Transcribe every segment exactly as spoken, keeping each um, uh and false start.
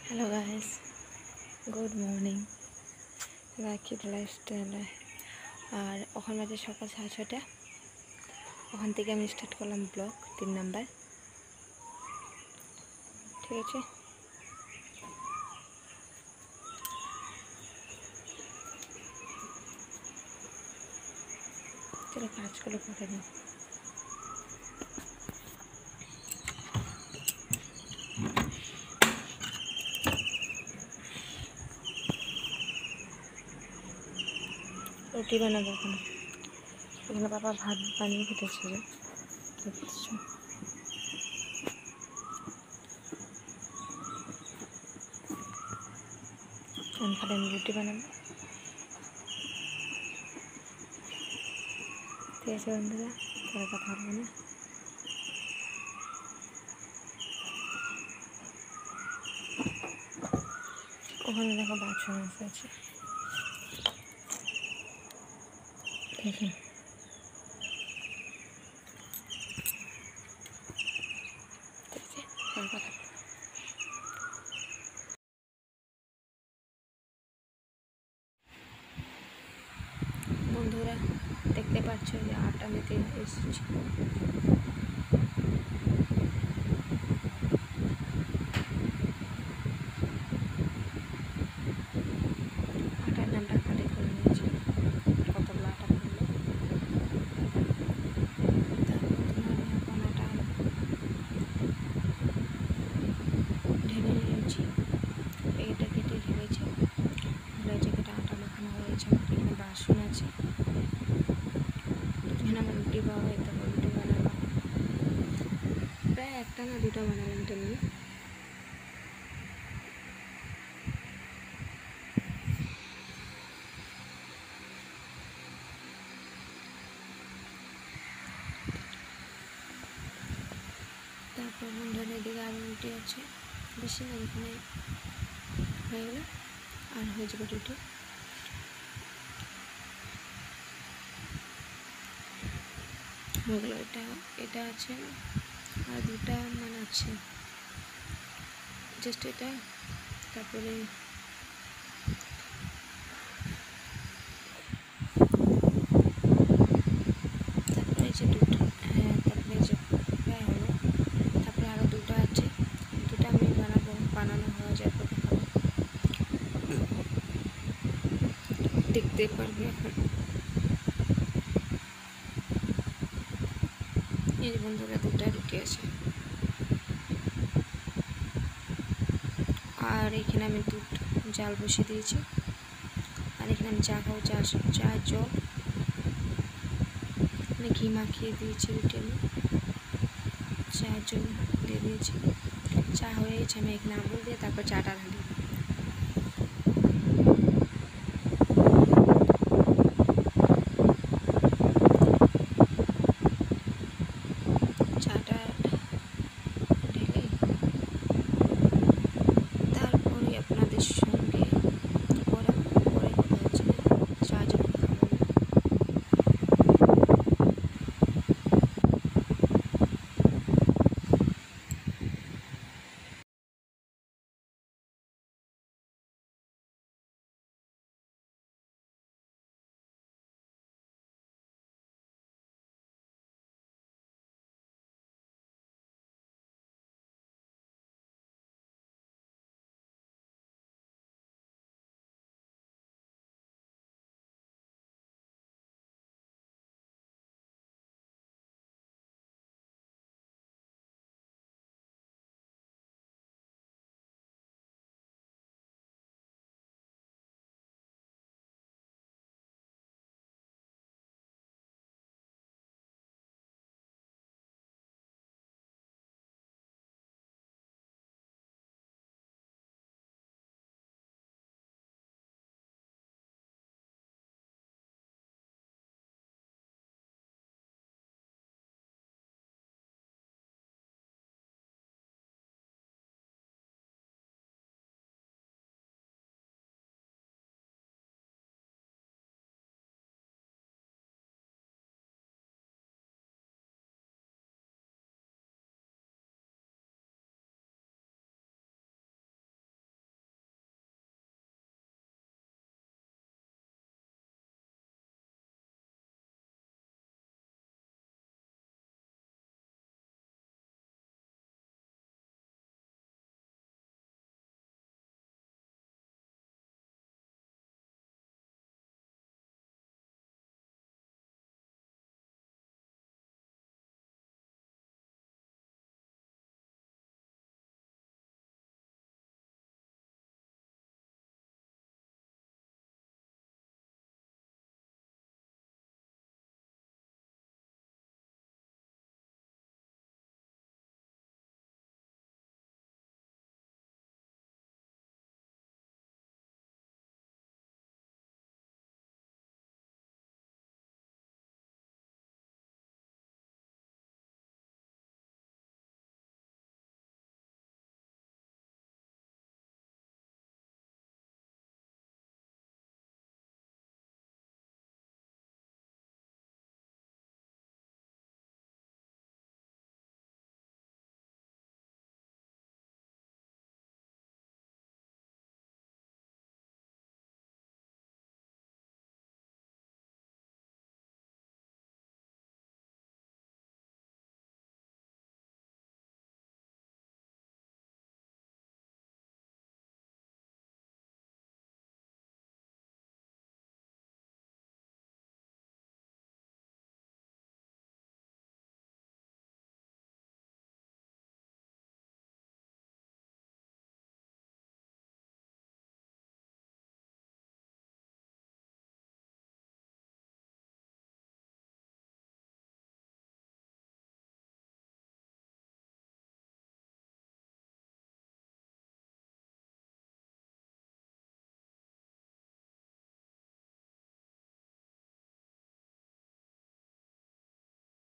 Hello guys, good morning. Rakib লাইফস্টাইলে আর ওখান বাজে সকাল সাড়ে ছটা। ওখান থেকে আমি স্টার্ট করলাম ব্লগ তিন নাম্বার। ঠিক আছে, চলো কাজগুলো করে নিই। রুটি বানাবো এখন। এখানে বাবা ভাত বানিয়ে খেতেছে, যে দেখতেছো। এখন খালি আমি রুটি বানাবো। ঠিক আছে বন্ধুরা, পরে কথা বলবো না। ওখানে দেখো বাথরুম আছে, দেখুন। ঠিক আছে, পরে কথা বলবো। বন্ধুরা দেখতে পাচ্ছ যে আটা মেতে এসেছি। আটার নামটা খালি করে নিয়েছি, কতগুলো আটা করলো। তারপর তোমার এখন আটা ঢেলে নিয়েছি, এটা কেটে ঢেলেছি। ঢেলে কেটে আটা মাখানো হয়েছে। এখানে বাসন আছে, এখানে আমার রুটি পাওয়া হয়, তারপর রুটি বানাবো। প্রায় একটা না দুটো বানালাম তেমনি। তারপর বন্ধুরা এদিকে আরও রুটি আছে, বেশি না, এখানে হয়ে গেলে আর হয়ে যাবে রুটি। হয়ে গেলো, এটা এটা আছে আর দুটা মানে আছে, জাস্ট এটা। তারপরে তারপরে যে দুটো, হ্যাঁ তারপরে যে প্রায় হলো। তারপরে আরও দুটো আছে, দুটো আমি বানাবো। বানানো হয়ে যায় পর দেখাবো, দেখতে পারবে এখন। এই যে বন্ধুরা দুটা রুটি আছে, আর এখানে আমি দুধ জাল বসিয়ে দিয়েছি। আর এখানে আমি চা খাবো, চা চা জল মানে ঘি মাখিয়ে দিয়েছি রুটি, আমি চায়ের জন্য দিয়ে দিয়েছি। চা হয়ে গেছে, আমি এখানে আমুল দিয়ে তারপর চাটা ঢালি। চাটা ঢেলে তারপরে আপনাদের সঙ্গে পরে পরে কথা হচ্ছে, চা যখন খাবো।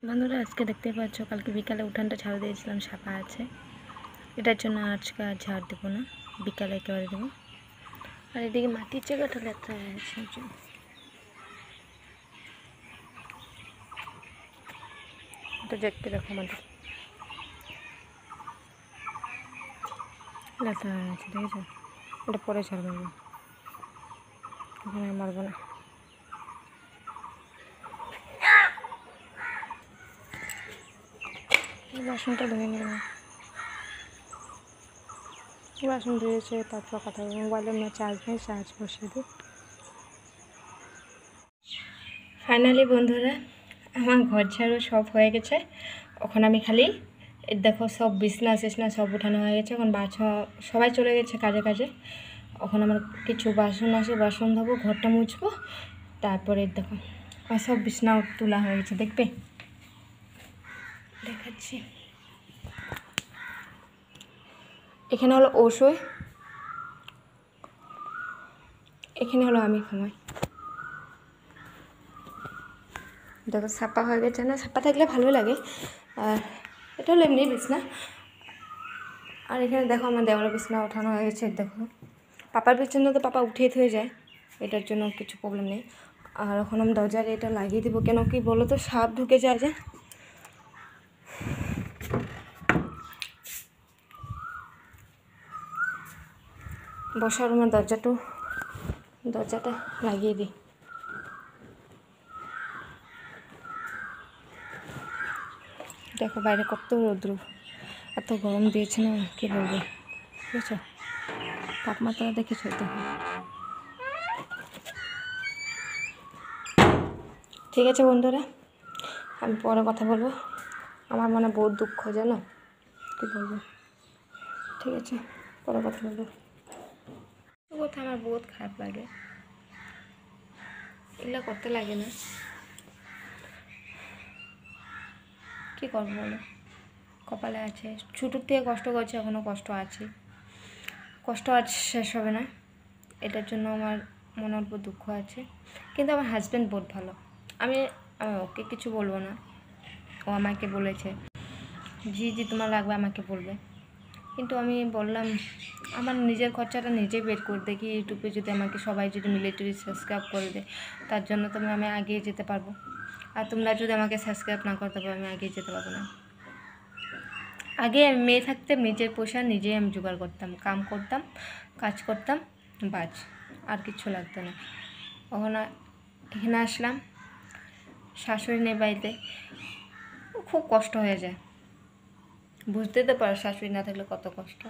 বন্ধুরা আজকে দেখতে পাচ্ছ কালকে বিকালে উঠানটা ঝাড় দিয়েছিলাম, সাপা আছে, এটার জন্য আজকে আর ঝাড় দেবো না, বিকালে একেবারে দেবো। আর এদিকে মাটির জায়গাটা লেট্রা হয়ে আছে, এটা দেখতে দেখো আমাদের লেট্রা হয়ে আছে, দেখেছো? ওটা পরে ঝাড় দেবো, ওখানে মারবো না। বাসনটা ধুয়ে নেব, বাসন ধুয়েছে, তারপর কথা বলবো। মোবাইলের না চার্জ নেই, চার্জ বসিয়ে দিই। ফাইনালি বন্ধুরা আমার ঘর ঝাড়ু সব হয়ে গেছে। এখন আমি খালি দেখো সব বিছনা টিছনা সব উঠানো হয়ে গেছে। এখন বাছা সবাই চলে গেছে কাজে কাজে। এখন আমার কিছু বাসন আছে, বাসন ধোবো, ঘরটা মুছবো, তারপরে দেখো আর সব বিছনা তোলা হয়ে গেছে, দেখবে দেখাচ্ছি। এখানে হলো ও শোয়, এখানে হলো আমি ঘুমাই। দেখো ছাপা হয়ে গেছে না? ছাপা থাকলে ভালো লাগে। আর এটা হলো এমনি বিছনা। আর এখানে দেখো আমার দেওয়ালের বিছনা ওঠানো হয়ে গেছে। দেখো পাপার বিছানা তো পাপা উঠিয়ে থয়ে যায়, এটার জন্য কিছু প্রবলেম নেই। আর এখন আমি দরজার এটা লাগিয়ে দেবো, কেন কি বলো তো, সাপ ঢুকে যায় যে। বসার রুমের দরজাটা দরজাটা লাগিয়ে দিই। দেখো বাইরে কত রৌদ্র, এত গরম দিয়েছে না, কী বলবো, বুঝেছো? তাপমাত্রা দেখেছো? দেখো ঠিক আছে বন্ধুরা, আমি পরে কথা বলবো। আমার মনে বহুত দুঃখ, জানো কী বলবো। ঠিক আছে, পরে কথা বলবো। কথা আমার বহুত খারাপ লাগে, এগুলো করতে লাগে না, কী করবো বলো, কপালে আছে। ছোটোর থেকে কষ্ট করছে, এখনও কষ্ট আছে, কষ্ট আজ শেষ হবে না। এটার জন্য আমার মনের উপর দুঃখ আছে। কিন্তু আমার হাজব্যান্ড বহুত ভালো, আমি ওকে কিছু বলবো না। ও আমাকে বলেছে জি জি তোমার লাগবে আমাকে বলবে, কিন্তু আমি বললাম আমার নিজের খরচাটা নিজে বের করে দেখি। ইউটিউবে যদি আমাকে সবাই যদি মিলিটারি সাবস্ক্রাইব করে দেয়, তার জন্য তো আমি এগিয়ে যেতে পারবো। আর তোমরা যদি আমাকে সাবস্ক্রাইব না করতে পারো, আমি এগিয়ে যেতে পারবো না। আগে আমি মেয়ে থাকতে নিজের পয়সা নিজেই আমি জোগাড় করতাম, কাম করতাম, কাজ করতাম, বাজ, আর কিছু লাগতো না। ওখানে এখানে আসলাম, শাশুড়ি নেই বাড়িতে, খুব কষ্ট হয়ে যায়। বুঝতে তো পারো শাশুড়ি না থাকলে কত কষ্ট,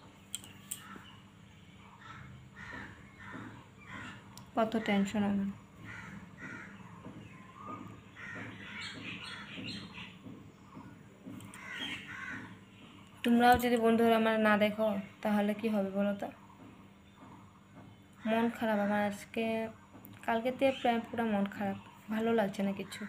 কত টেনশন আমার। তোমরাও যদি বন্ধুরা আমার না দেখো তাহলে কি হবে বলো তো? মন খারাপ আমার আজকে, কালকে থেকে প্রায় পুরো মন খারাপ, ভালো লাগছে না কিছু।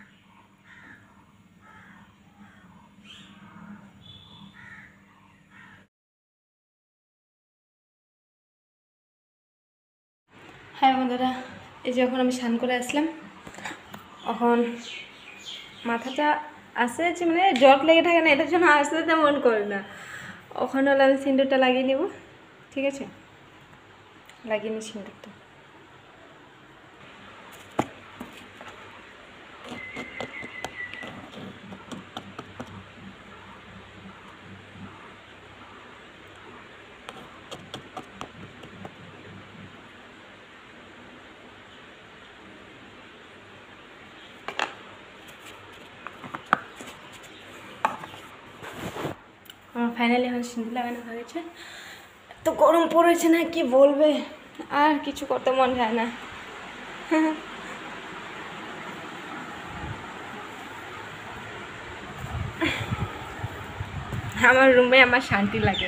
হ্যাঁ বন্ধুরা, এই যে এখন আমি স্নান করে আসলাম, এখন মাথাটা আসে যে মানে জট লেগে থাকে না, এটার জন্য আসতে তো মন করে না। ওখানে হলে আমি সিঁদুরটা লাগিয়ে নেব, ঠিক আছে? লাগিয়ে নিই সিঁদুরটা। আমার ফাইনালি এখন সিঁদুর লাগানো হয়ে গেছে। এত গরম পড়েছে না, কি বলবে, আর কিছু করতে মন যায় না। আমার রুমে আমার শান্তি লাগে।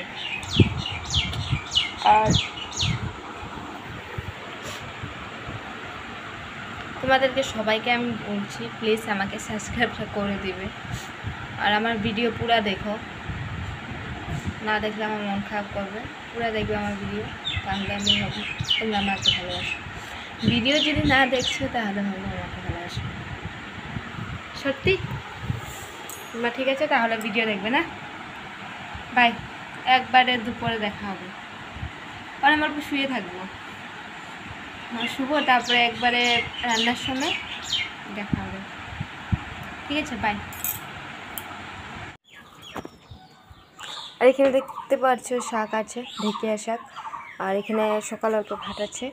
আর তোমাদেরকে সবাইকে আমি বলছি, প্লিজ আমাকে সাবস্ক্রাইব করে দিবে, আর আমার ভিডিও পুরা দেখো, না দেখলে আমার মন খারাপ করবে। পুরা দেখবে আমার ভিডিও, তাহলে আমি হবে তোমরা আমাকে ভালোবাসো। ভিডিও যদি না দেখছো তাহলে হবে আমাকে ভালোবাসো, সত্যি। মা ঠিক আছে, তাহলে ভিডিও দেখবে না, বাই। একবারে দুপুরে দেখা হবে, আর আমার শুয়ে থাকবো, শুভ, তারপরে একবারে রান্নার সময় দেখা হবে, ঠিক আছে, বাই। আর এখানে দেখতে পাচ্ছ শাক আছে, ঢেকিয়া শাক, আর এখানে সকাল অল্প ভাত আছে,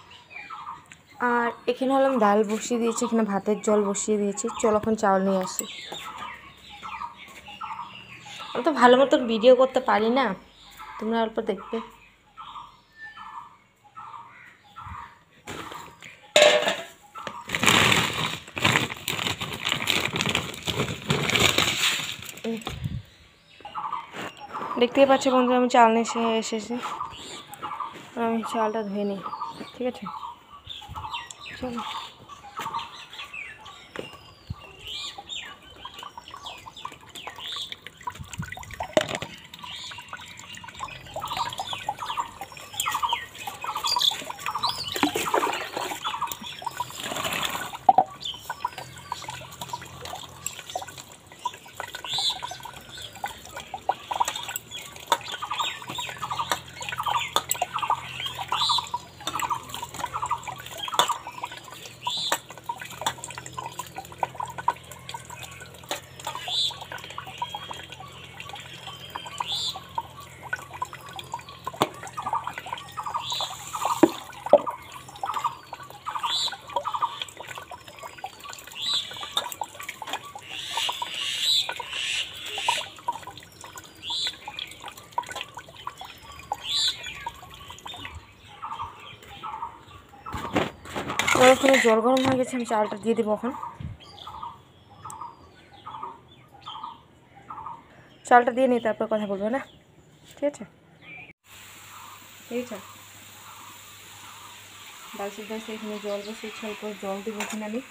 আর এখানে হলাম ডাল বসিয়ে দিয়েছি, এখানে ভাতের জল বসিয়ে দিয়েছি। চলো এখন চাউল নিয়ে আসি। আমি তো ভালো মতন ভিডিও করতে পারি না, তোমরা অল্প দেখবে। দেখতেই পাচ্ছ বন্ধুরা, আমি চাল নিয়ে এসেছি, আমি চালটা ধুয়ে নিই, ঠিক আছে, চলো। ওখানে জল গরম হয়ে গেছে, আমি চালটা দিয়ে দেবো এখন। চালটা দিয়ে নিই, তারপর কথা বলবো না, ঠিক আছে, ঠিক আছে। ডাল সিদ্ধ আছে, এখানে জল বসিয়েছি, অল্প জল দেবো এখানে আমি,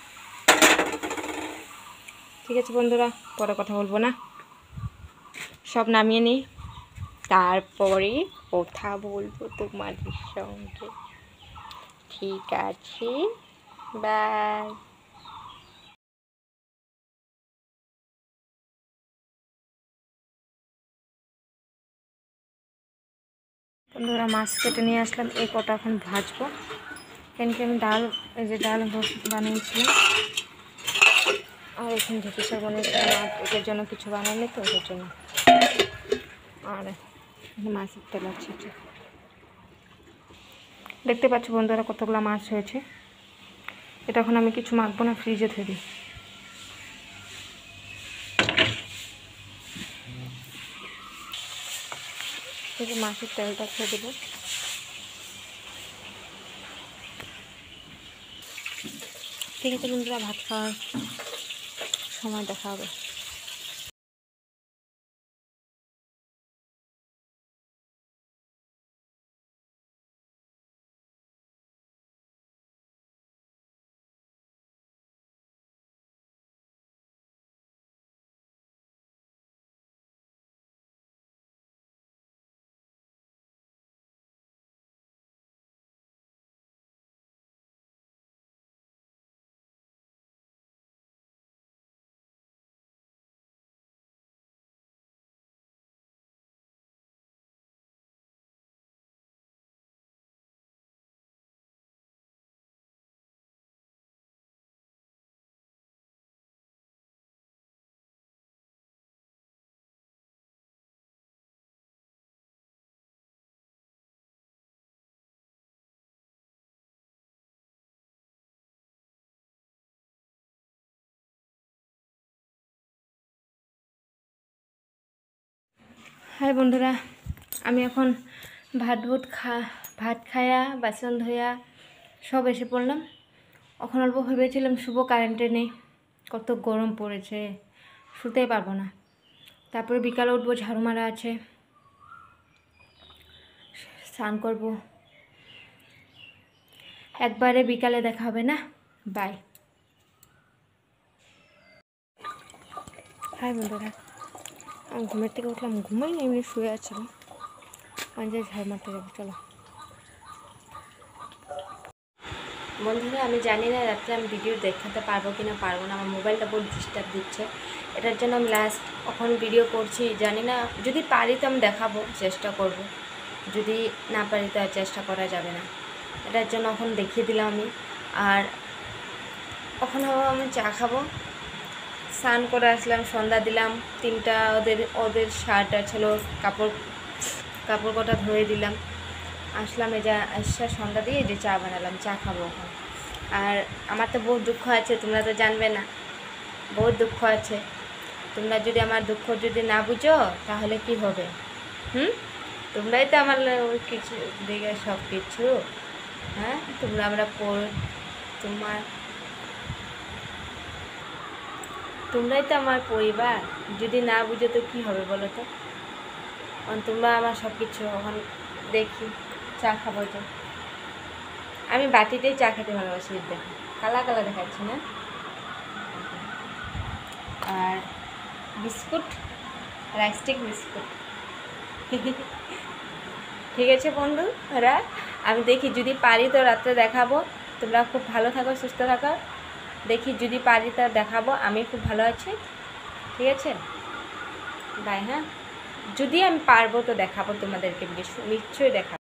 ঠিক আছে বন্ধুরা, পরে কথা বলবো না, সব নামিয়ে নিই, তারপরে কথা বলবো তোমাদের সঙ্গে, ঠিক আছে, বাই। বন্ধুরা মাছ কেটে নিয়ে আসলাম, এই কটা এখন ভাজবো, কেন কি আমি ডাল, এই যে ডাল বানিয়েছিলাম, আর এখানে ঢেঁকি শাক বানিয়েছিলাম, আর এটার জন্য কিছু বানাইনি তো, ওটার জন্য, আর মাছের তেল আছে। দেখতে পাচ্ছ বন্ধুরা কতগুলো মাছ হয়েছে, এটা এখন আমি কিছু মাখবো না, ফ্রিজে ধরে দিই। থেকে মাছের তেলটা খেয়ে দেবো, ঠিক আছে বন্ধুরা, ভাত খাওয়ার সময় দেখা হবে। হাই বন্ধুরা, আমি এখন ভাত ভুত খা ভাত খায়া বাসন ধোয়া সব এসে পড়লাম। এখন অল্প ভেবেছিলাম শুভ কারেন্টে নেই, কত গরম পড়েছে, শুতেই পারবো না। তারপরে বিকালে উঠবো, ঝাড়ু মারা আছে, স্নান করবো, একবারে বিকালে দেখা হবে না, বাই। হাই বন্ধুরা, আমি ঘুমের থেকে উঠলাম, ঘুমাই না, এমনি শুয়ে আছিলাম, আমি যাই ঝাড় মারতে যাবো, চলো। বন্ধুরা আমি জানি না রাত্রে আমি ভিডিও দেখাতে পারবো কি না পারবো না, আমার মোবাইলটা বহুত ডিস্টার্ব দিচ্ছে, এটার জন্য আমি লাস্ট এখন ভিডিও করছি, জানি না যদি পারি তো আমি দেখাবো, চেষ্টা করব, যদি না পারি তো আর চেষ্টা করা যাবে না। এটার জন্য এখন দেখিয়ে দিলাম আমি। আর এখন আমি চা খাবো, স্নান করে আসলাম, সন্ধ্যা দিলাম, তিনটা ওদের ওদের শার্ট ছিল, কাপড় কাপড় কটা ধুয়ে দিলাম, আসলাম এই যা আসা সন্ধ্যা দিয়ে যে চা বানালাম, চা খাবো এখন। আর আমার তো বহুত দুঃখ আছে, তোমরা তো জানবে না, বহুত দুঃখ আছে। তোমরা যদি আমার দুঃখ যদি না বুঝো তাহলে কি হবে? হুম তোমরাই তো আমার কিছু দিকে সব কিছু। হ্যাঁ তোমরা আমরা পড় তোমার তোমরাই তো আমার পরিবার, যদি না বুঝো তো কী হবে বলো তো? তোমরা আমার সব কিছু। এখন দেখি চা খাবো, যে আমি বাটিতেই চা খেতে ভালোবাসি, দেখো কালা কালা দেখাচ্ছি না। আর বিস্কুট, রাইস্টিক বিস্কুট। ঠিক আছে বন্ধুরা, আমি দেখি যদি পারি তো রাত্রে দেখাবো। তোমরা খুব ভালো থাকো, সুস্থ থাকো। দেখি যদি পারি তা দেখাবো, আমি খুব ভালো আছি। ঠিক আছে, বাই। হ্যাঁ যদি আমি পারবো তো দেখাবো তোমাদেরকে, নিশ্চয়ই দেখাবো।